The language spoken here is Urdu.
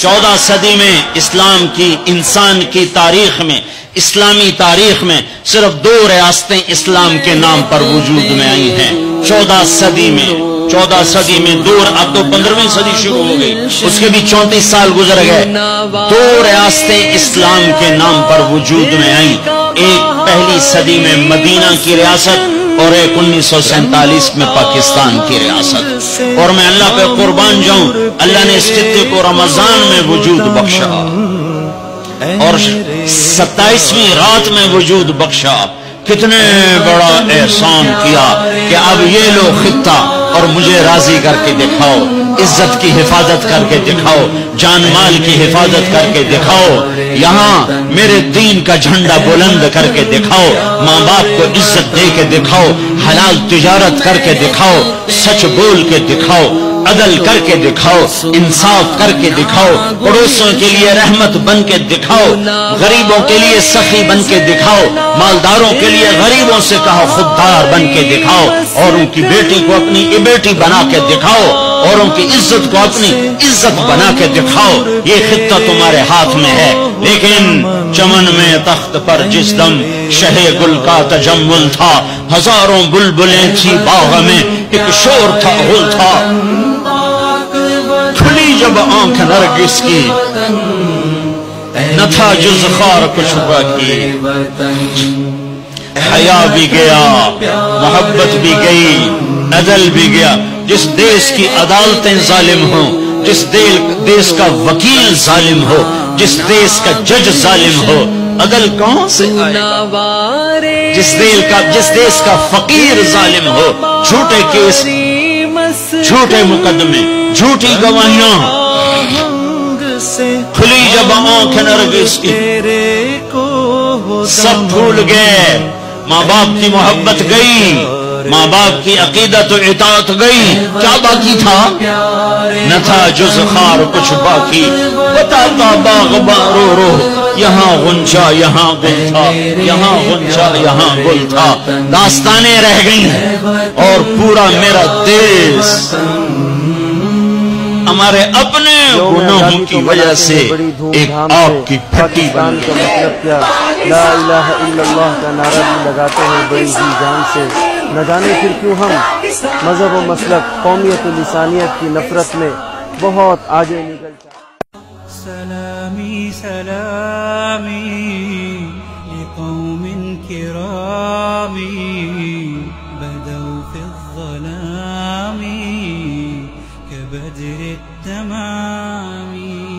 14 صدی میں اسلام کی انسان کی تاریخ میں اسلامی تاریخ میں صرف 2 ریاستیں اسلام کے نام پر وجود میں آئی ہیں 14 صدی میں 2 اب تو 15ویں صدی شروع ہو گئی اس کے بھی 34 سال گزر گئے 2 ریاستیں اسلام کے نام پر وجود میں آئیں ایک پہلی صدی میں مدینہ کی ریاست اور ایک 1947 میں پاکستان کی ریاست اور میں اللہ پہ قربان جاؤں اللہ نے اس خطے کو رمضان میں وجود بخشا اور 27ویں رات میں وجود بخشا کتنے بڑا احسان کیا کہ اب یہ لو خطہ اور مجھے راضی کر کے دکھاؤ عزت کی حفاظت کر کے دکھاؤ جان مال کی حفاظت کر کے دکھاؤ یہاں میرے دین کا جھنڈا بلند کر کے دکھاؤ ماں باپ کو عزت دے کے دکھاؤ حلال تجارت کر کے دکھاؤ سچ بول کے دکھاؤ عدل کر کے دکھاؤ انصاف کر کے دکھاؤ پڑوسوں کے لیے رحمت بن کے دکھاؤ غریبوں کے لیے سخی بن کے دکھاؤ مالداروں کے لیے غریبوں سے کہا خوددار بن کے دکھاؤ اور ان کی بیٹی کو اپنی بیٹی بنا کے دکھاؤ اور ان کی عزت کو اپنی عزت بنا کے دکھاؤ یہ خطہ تمہارے ہاتھ میں ہے لیکن چمن میں تخت پر جس دم شہ گل کا تجمل تھا ہزاروں بلبلیں تھی باغ میں ایک شور تھا غل تھا کھلی جب آنکھ نرگس کی نہ تھا جز خار کچھ باقی حیا بھی گیا محبت بھی گئی عدل بھی گیا جس دیش کی عدالتیں ظالم ہوں جس دیش کا وکیل ظالم ہو جس دیش کا جج ظالم ہو عدل کہاں سے آئے گا جس دیش کا فقیر ظالم ہو جھوٹے کیس جھوٹے مقدمے جھوٹی گواہیاں کھلی جب آنکھ نرگس کی سب بھول گئے ماں باپ کی محبت گئی ماں باپ کی عقیدت و اطاعت گئی کیا باقی تھا نہ تھا جز خار کچھ باقی بتاتا باغ بارو رو یہاں غنچہ یہاں گل تھا یہاں غنچہ یہاں گل تھا داستانیں رہ گئیں اور پورا میرا دیش ہمارے اپنے گناہوں کی وجہ سے ایک آگ کی پھٹی بن کا مطلب کیا لا الہ الا اللہ کا نعرہ بھی لگاتے ہیں بڑی جی جان سے نہ جانے پھر کیوں ہم مذہب و مسلک قومیت و لسانیت کی نفرت میں بہت آگے نکل جائیں سلامی سلامی لقوم کرامی بدوا فی الظلام كبدر التمام